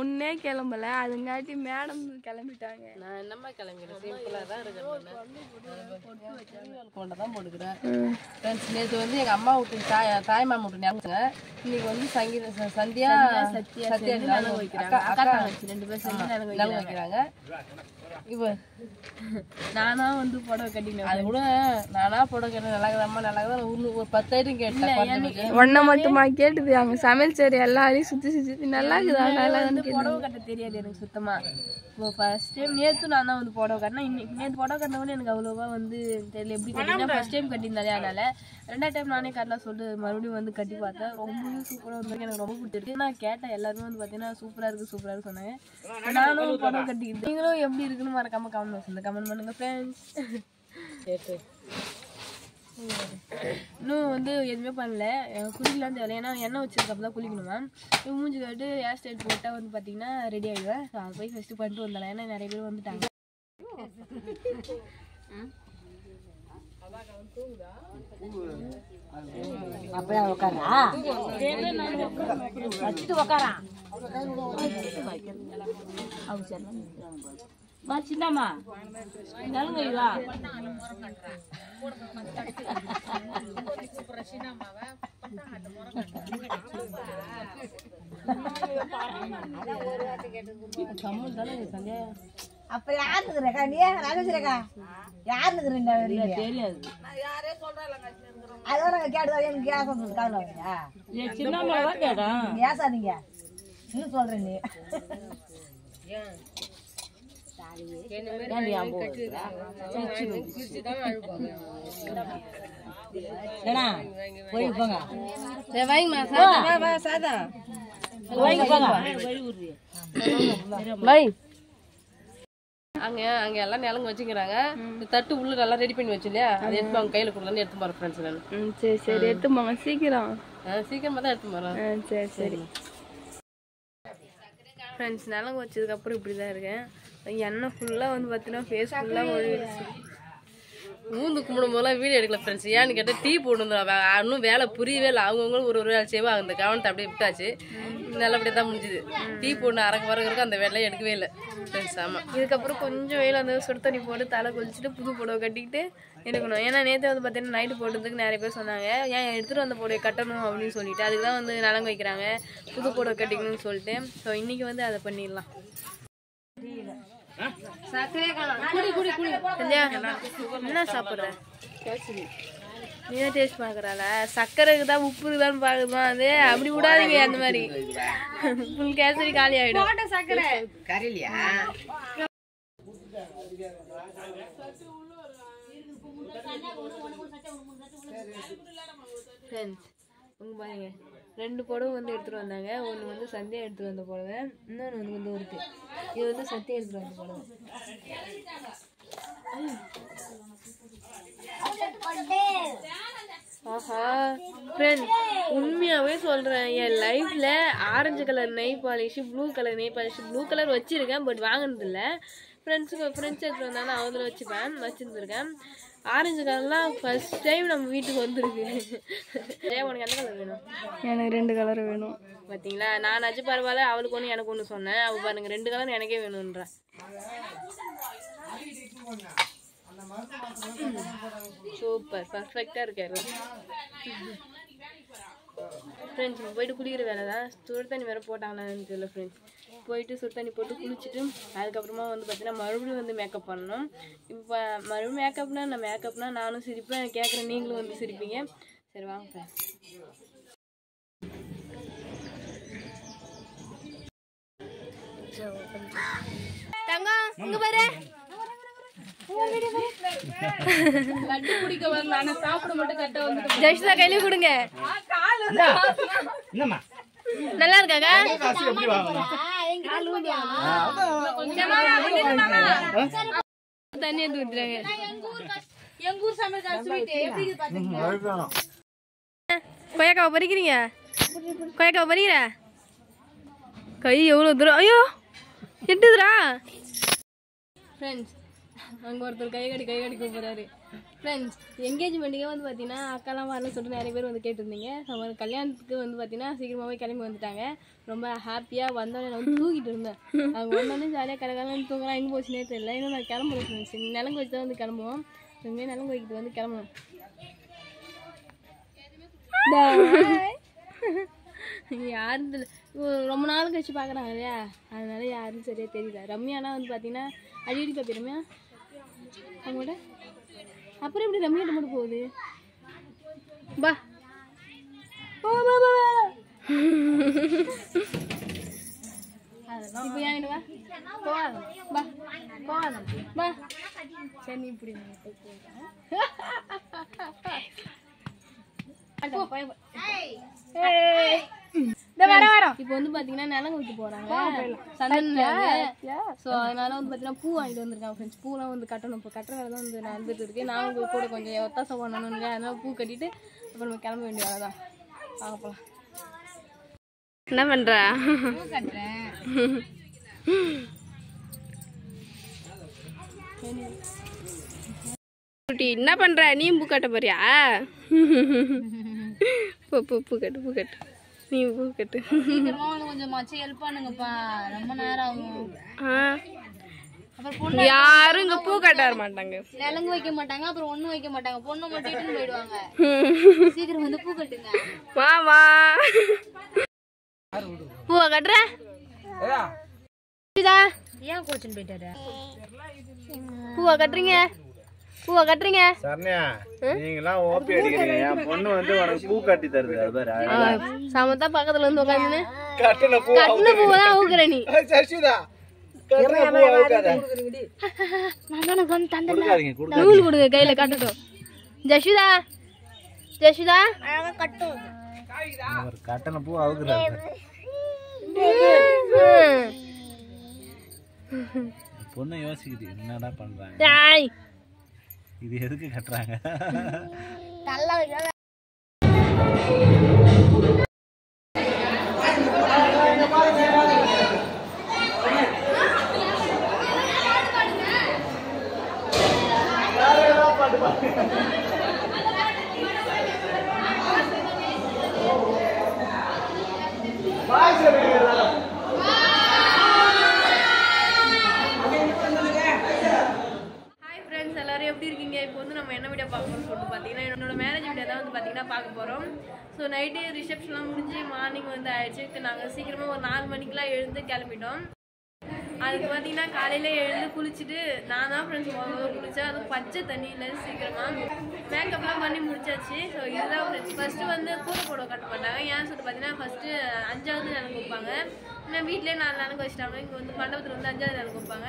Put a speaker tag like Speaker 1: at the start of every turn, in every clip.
Speaker 1: பொண்ணே கிளம்பல அதுங்காட்டி மேடம் கிளம்பிட்டாங்க.
Speaker 2: நான் என்னம்மா கிளம்பிக்கிறேன், சிம்பிளாக தான் இருக்கேன். கொண்டதான் போட்டுக்கிறேன். நேற்று வந்து எங்கள் அம்மா வீட்டு தாய் மாமா வீட்டு ஞாபகங்க. இன்னைக்கு வந்து சந்தியா சத்யா அக்கா 2 பேர் சேர்ந்து நிலங்க வைக்கிறாங்க. இப்போ நானா வந்து புடவை கட்டினேன். அது கூட நானா புடவை கட்டினேன். நல்லாக்குதாம்மா நல்லாக்குதான் ஒரு 10 ஐட்டம் கேட்டேன்.
Speaker 1: ஒன்றை மட்டுமா கேட்டுது? அவங்க சமையல் சரி எல்லாரையும் சுற்றி நல்லா இருக்குதா? நல்லா
Speaker 2: வந்து புடவை கட்ட தெரியாது எனக்கு சுத்தமா. இப்போ ஃபர்ஸ்ட் டைம் நேற்று நான் தான் வந்து புடவை கட்டினேன். இன்னைக்கு நேற்று புடவை கட்டினவொடனே எனக்கு அவ்வளோவா வந்து தெரியல எப்படி கட்டினா. ஃபர்ஸ்ட் டைம் கட்டியிருந்தாலே அதனால 2வது டைம் நானே கட்டலாம் சொல்லிட்டு மறுபடியும் வந்து கட்டி பார்த்தேன். ரொம்பவே சூப்பராக வந்திருக்கு. எனக்கு ரொம்ப பிடிச்சிருக்கு. நான் கேட்டேன் எல்லாருமே வந்து பார்த்தீங்கன்னா சூப்பராக இருக்குது சொன்னாங்க. நானும் புடவை கட்டிக்கிட்டு நீங்களும் எப்படி இருக்குன்னு மறக்காம கமெண்ட் பண்ணுங்க ஃப்ரெண்ட்ஸ். இன்னும் வந்து எதுவுமே பண்ணல, குளிக்கலாம் தேவை. ஏன்னா எண்ணெய் வச்சிருக்கப்ப தான் குளிக்கணுமா. இப்போ மூஞ்சி கட்டு ஹேர் ஸ்டைல் போட்டால் வந்து பார்த்தீங்கன்னா ரெடி ஆகிடுவேன். அது போய் ஃபஸ்ட்டு பண்ணிட்டு வந்தேன். ஏன்னா நிறைய பேர் வந்துட்டாங்க.
Speaker 3: அப்படியே உட்காரா வச்சுட்டு உட்காரா சின்னம்மா நலுங்கா அப்ப யாருக்கா நீ ராஜேஸ்வரக்கா யாருன்னு தெரியாது. அதோட கேட்டு எனக்கு கேஸ் வந்தது காதல சின்னம்மாவா கேட்டேன். ஏசாதீங்க இன்னும் சொல்றேன். நீ போய் போங்க சாதா
Speaker 2: அங்க எல்லாம் நிலங்க வச்சுக்கிறாங்க. தட்டு உள்ள நல்லா ரெடி பண்ணி வச்சு இல்லையா, அதை எடுத்து அவங்க கையில கொடுக்கலான்னு எடுத்து போறேன் ஃப்ரெண்ட்ஸ். நான்
Speaker 1: சரி சரி எடுத்து போங்க சீக்கிரம்.
Speaker 2: சீக்கிரமா தான் எடுத்து போறேன்.
Speaker 1: சரி சரி ஃப்ரெண்ட்ஸ். நிலங்க வச்சதுக்கப்புறம் இப்படி தான் இருக்கேன். எண்ணெய் ஃபுல்லாக வந்து பார்த்தீங்கன்னா ஃபேஸ் ஃபுல்லாக ஒழிடுச்சு.
Speaker 2: மூந்து கும்பிடும் போதெல்லாம் வீடியோ எடுக்கல ஃப்ரெண்ட்ஸ். ஏன்னு கேட்டால் டீ போட்டு இன்னும் வேலை புரியவே இல்லை. அவங்கவுங்களும் ஒரு வேலை செய்வோம். அந்த கவனத்தை அப்படியே விட்டாச்சு. நல்லபடியாக தான் முடிஞ்சுது. டீ போட்டு அரைக்க வரக்கு அந்த வேலையை எடுக்கவே இல்லை ஃப்ரெண்ட்ஸ். ஆமாம்,
Speaker 1: இதுக்கப்புறம் கொஞ்சம் வெயில் வந்து சுடு தண்ணி போட்டு தலை குளிச்சுட்டு புது புடவை கட்டிக்கிட்டு எடுக்கணும். ஏன்னா நேற்று வந்து பார்த்தீங்கன்னா நைட்டு போட்டதுக்கு நிறைய பேர் சொன்னாங்க ஏன் எடுத்துகிட்டு வந்த புடவை கட்டணும் அப்படின்னு சொல்லிட்டு. அதுக்கு தான் வந்து நலங்கு வைக்கிறாங்க, புது புடவை கட்டிக்கணும்னு சொல்லிட்டு. ஸோ இன்றைக்கி வந்து அதை பண்ணிடலாம். என்ன சாப்பிட்ற? நீ தான் டேஸ்ட் பார்க்குறாள? சர்க்கரைக்கு தான் உப்பு இருக்குதான்னு பார்க்குமா? அது அப்படி விடாதீங்க. அந்த மாதிரி ஃபுல் கேசரி காலி ஆகிடும். சர்க்கரை கரையிலையா? ஃப்ரெண்ட்ஸ் உங்க பாருங்க, 2 புடவை வந்து எடுத்துகிட்டு வந்தாங்க. ஒன்று வந்து சந்தியா எடுத்துகிட்டு வந்த புடவை, இன்னொன்று வந்து இருக்கு. இது வந்து சத்தியா எடுத்துகிட்டு வந்த புடவை. ஆஹா ஃப்ரெண்ட், உண்மையாகவே சொல்கிறேன், என் லைஃப்பில் orange colour nail polish, blue colour nail polish, blue colour வச்சுருக்கேன் பட் வாங்கினதில்ல. ஃப்ரெண்ட்ஸ் எடுத்துகிட்டு வந்தாலும் அதில் வச்சுருந்துருக்கேன். ஆரஞ்சு கலர்லாம் ஃபர்ஸ்ட் டைம் நம்ம வீட்டுக்கு வந்துருக்கு. உனக்கு எந்த கலர் வேணும்? எனக்கு 2 கலர் வேணும். பார்த்தீங்களா, நான் அச்சு பரவாயில்ல, அவளுக்கு ஒன்று எனக்கு ஒன்று சொன்னேன். அவள் பாருங்க 2 கலர் எனக்கே வேணும்ன்றா. சூப்பர் பர்ஃபெக்டாக இருக்காரு ஃப்ரெண்ட்ஸ். போயிட்டு குளிக்கிற வேலை தான். சுடு தண்ணி வேறு போட்டாங்களான்னு தெரியல ஃப்ரெண்ட்ஸ். போயிட்டு சுடு தண்ணி போட்டு குளிச்சுட்டு அதுக்கப்புறமா வந்து பார்த்தீங்கன்னா மறுபடியும் வந்து மேக்கப் பண்ணணும். இப்போ மறுபடியும் மேக்கப்னா நானும் சிரிப்பேன், கேட்குறேன், நீங்களும் வந்து சிரிப்பீங்க. சரி வாங்க ஃப்ரெண்ட்ஸ். தங்கம் இங்க பாரு. லட்டு குடிக்க வரல, ஆனா சாப்பிட மட்டும் கட்ட வந்து. ஜெயசுதா கையில கொடுங்க. என்னம்மா நல்லா இருக்காங்க? தண்ணி எடுத்து ஊத்துறாங்க. எங்க ஊர் சமையல் ஸ்வீட் எப்படி இருக்கு பாத்தீங்களா? கொய்யாக்காவை பறிக்கிறீங்க? கொய்யாக்காவை பறிக்கிற கை எவ்வளவு தூரம்? ஐயோ எட்டுதுரா ஃப்ரெண்ட்ஸ்.
Speaker 2: அங்கே ஒருத்தர் கைகாடி கூப்பிட்றாரு. ஃப்ரெண்ட்ஸ் என்கேஜ்மெண்ட்டுக்கே வந்து பார்த்தீங்கன்னா அக்காலாம் வரலன்னு சொல்லிட்டு நிறைய பேர் வந்து கேட்டிருந்தீங்க. கல்யாணத்துக்கு வந்து பார்த்தீங்கன்னா சீக்கிரமாகவே கிளம்பி வந்துட்டாங்க. ரொம்ப ஹாப்பியாக வந்தோடனே நான் வந்து தூக்கிட்டு இருந்தேன். அவங்க வந்தோடனே ஜாலியாக கலகலன்னு தூங்கலாம். எங்கே போச்சுனே தெரியல. இன்னும் நான் கிளம்புறேன் ஃப்ரெண்ட்ஸ். நிலங்கு வச்சு தான் வந்து கிளம்புவோம். இனிமேல் நிலங்கு வைக்கிட்டு வந்து கிளம்புவோம். யாரும் ரொம்ப நாள் கழிச்சு பார்க்குறாங்க இல்லையா, அதனால யாரும் சரியாக தெரியல. ரம்யானா வந்து பார்த்தீங்கன்னா அடிக்கடி பார்ப்பி ரம்யா அவங்களோட. அப்புறம் எப்படி ரம்யாட்ட மட்டும் போகுது? பா இப்போ ஏன் வா போவாத பா போவாத பா. சரி நீ இப்படி இப்போ வந்து பாத்தீங்கன்னா நிலங்கு வைக்க போறாங்க சந்தன. ஸோ அதனால வந்து பாத்தீங்கன்னா பூ வாங்கிட்டு வந்திருக்காங்க ஃப்ரெண்ட்ஸ். பூலாம் வந்து கட்டணும். இப்போ கட்டுற வேலை தான் வந்து நடந்துட்டு இருக்கு. நானும் கூட கொஞ்சம் ஒத்தாசை பண்ணணும் இல்லையா, அதனால பூ கட்டிட்டு அப்புறம் நம்ம கிளம்ப வேண்டிய வேலை தான். பார்க்கலாம்.
Speaker 1: என்ன பண்ற?
Speaker 2: பூ கட்டுறேன்.
Speaker 1: என்ன பண்ற? நீயும் பூ கட்ட போறியா? பூ கட்டு நீ பூ கட்டு.
Speaker 2: கொஞ்சம் மச்ச ஹெல்ப் பண்ணுங்கப்பா, ரொம்ப நேரம் ஆகும்.
Speaker 1: யாரும் இங்க பூ கட்ட வர மாட்டாங்க.
Speaker 2: நிலங்கு வைக்க மாட்டாங்க, அப்புறம் ஒண்ணும் வைக்க மாட்டாங்க. பொண்ணு மட்டும் போயிடுவாங்க. சீக்கிரம் வந்து பூ கட்டுங்க.
Speaker 1: வாமா பூவை கட்டுற.
Speaker 2: ஏன் கோச்சின்னு போயிட்டாரு?
Speaker 1: பூவை கட்டுறீங்க
Speaker 4: சரண்யா, நீங்கலாம் ஓபி அடிக்கிறீங்க. என் பொண்ணு வந்து உனக்கு பூ கட்டி தருது. அது பாரு,
Speaker 1: சமத்தா பக்கத்துல வந்து உட்காந்து
Speaker 4: கட்டின பூ
Speaker 1: பூவெல்லாம் ஊக்குற நீ.
Speaker 4: சர்ஷிதா, கட்டின பூ ஊக்காத.
Speaker 1: நூல் கொடுங்க கையில கட்டட்டும். ஜஷுதா
Speaker 4: கட்டின பூ அவுக்குறாரு. பொண்ணு யோசிக்குது என்னடா பண்றாங்க, இது எதுக்கு கட்டுறாங்க.
Speaker 2: எப்படி இருக்கீங்க? இப்போ வந்து நம்ம என்ன வீடியோ பார்க்கணும்னு சொல்லிட்டு பார்த்தீங்கன்னா என்னோட மேரேஜ் வீடியோ தான் வந்து பார்த்தீங்கன்னா பார்க்க போகிறோம். ஸோ நைட்டு ரிசப்ஷன்லாம் முடிஞ்சு மார்னிங் வந்து ஆயிடுச்சு. நாங்கள் சீக்கிரமாக ஒரு 4 மணிக்கெலாம் எழுந்து கிளம்பிட்டோம். அதுக்கு பார்த்தீங்கன்னா காலையில் எழுந்து குளிச்சுட்டு நான் தான் ஃப்ரெண்ட்ஸ் முதல்ல குளித்தேன். அதுவும் பச்சை தண்ணியில் சீக்கிரமாக மேக்கப்லாம் பண்ணி முடிச்சாச்சு. ஸோ இதுதான் ஃப்ரெண்ட்ஸ். ஃபஸ்ட்டு வந்து கூரை போட கட்ட மாட்டாங்க. ஏன்னு சொல்லிட்டு பார்த்தீங்கன்னா ஃபஸ்ட்டு 5வது நிலங்கு வைப்பாங்க. ஏன்னா வீட்டிலே 4 நிலங்கு வச்சுட்டாங்க. இங்கே வந்து மண்டபத்தில் வந்து 5வது நிலங்கு வைப்பாங்க.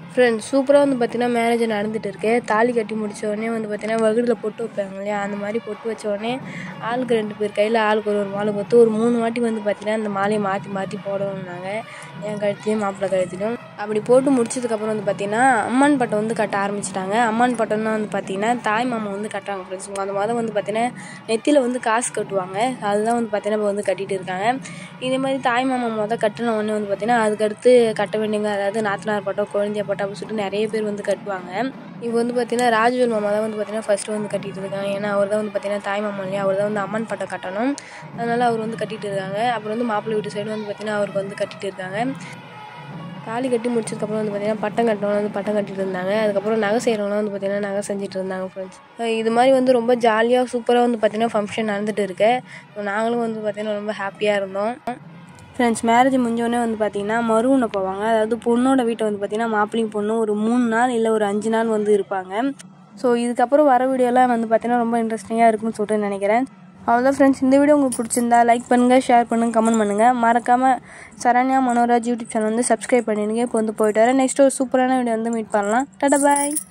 Speaker 2: ஃப்ரெண்ட்ஸ் சூப்பராக வந்து பார்த்தீங்கன்னா மேரேஜ் நடந்துட்டு இருக்கு. தாலி கட்டி முடிச்ச உடனே வந்து பார்த்தீங்கன்னா வகுடில் பொட்டு வைப்பாங்க இல்லையா, அந்த மாதிரி பொட்டு வச்ச உடனே ஆளுக்கு 2 பேர் கையில் ஆளுக்கு ஒரு மாலை கொடுத்து ஒரு 3 வாட்டி வந்து பார்த்தீங்கன்னா அந்த மாலையை மாற்றி மாற்றி போடணுன்னாங்க. என் கழுத்துலையும் மாப்பிள்ளை கழுத்துலையும். அப்படி போட்டு முடிச்சதுக்கப்புறம் வந்து பார்த்தீங்கன்னா அம்மான் பட்டம் வந்து கட்ட ஆரம்பிச்சிட்டாங்க. அம்மான் பட்டம்னா வந்து பார்த்தீங்கன்னா தாய் மாமா வந்து கட்டுறாங்க ஃப்ரெண்ட்ஸ். அந்த மாதிரி வந்து பார்த்தீங்கன்னா நெத்தியில் வந்து காசு கட்டுவாங்க. அதுதான் வந்து பார்த்தீங்கன்னா இப்போ வந்து கட்டிட்டு இருக்காங்க. இதே மாதிரி தாய் மாமா கட்டின உடனே வந்து பார்த்தீங்கன்னா அதுக்கடுத்து கட்ட வேண்டியவங்க, அதாவது நாத்தனார் பட்டம், குழந்தைய பட்டம் அப்படின்னு சொல்லிட்டு நிறைய பேர் வந்து கட்டுவாங்க. இப்போ வந்து பார்த்தீங்கன்னா ராஜுவல் மாமா தான் வந்து பார்த்தீங்கன்னா ஃபர்ஸ்ட் வந்து கட்டிட்டு இருக்காங்க. ஏன்னா அவர் தான் வந்து பார்த்தீங்கன்னா தாய் மாமா இல்லையா, அவர் தான் வந்து அம்மன் பட்டம் கட்டணும். அதனால அவர் வந்து கட்டிட்டு இருக்காங்க. அப்புறம் வந்து மாப்பிள்ளை வீட்டு சைடு வந்து பார்த்தீங்கன்னா அவருக்கு வந்து கட்டிட்டு இருக்காங்க. தாலி கட்டி முடிச்சதுக்கப்புறம் வந்து பார்த்தீங்கன்னா பட்டம் கட்டணும் வந்து பட்டம் கட்டிட்டு இருந்தாங்க. அதுக்கப்புறம் நகை செய்கிறவங்களாம் வந்து பார்த்தீங்கன்னா நகை செஞ்சுட்டு இருந்தாங்க ஃப்ரெண்ட்ஸ். இது மாதிரி வந்து ரொம்ப ஜாலியாக சூப்பராக வந்து பார்த்தீங்கன்னா ஃபங்க்ஷன் நடந்துட்டு இருக்கு. நாங்களும் வந்து பார்த்தீங்கன்னா ரொம்ப ஹாப்பியாக இருந்தோம். ஃப்ரெண்ட்ஸ் மேரேஜ் முடிஞ்சோடனே வந்து பார்த்தீங்கன்னா மறுவுனை போவாங்க. அதாவது பொண்ணோட வீட்டை வந்து பார்த்தீங்கன்னா மாப்பிள்ளையும் பொண்ணும் ஒரு 3 நாள் இல்லை ஒரு 5 நாள் வந்து இருப்பாங்க. ஸோ இதுக்கப்புறம் வர வீடியோலாம் வந்து பார்த்தீங்கன்னா ரொம்ப இன்ட்ரெஸ்டிங்காக இருக்குன்னு சொல்லிட்டு நினைக்கிறேன். அவ்வளோதான் ஃப்ரெண்ட்ஸ், இந்த வீடியோ உங்களுக்கு பிடிச்சிருந்தா லைக் பண்ணுங்கள், ஷேர் பண்ணுங்கள், கமெண்ட் பண்ணுங்கள். மறக்காமல் சரண்யா மனோராஜ் யூடியூப் சேனல் வந்து சப்ஸ்கிரைப் பண்ணிடுங்க. இப்போ வந்து போயிட்டு வரேன். நெக்ஸ்ட் ஒரு சூப்பரான வீடியோ வந்து மீட் பண்ணலாம். டாடா பாய்.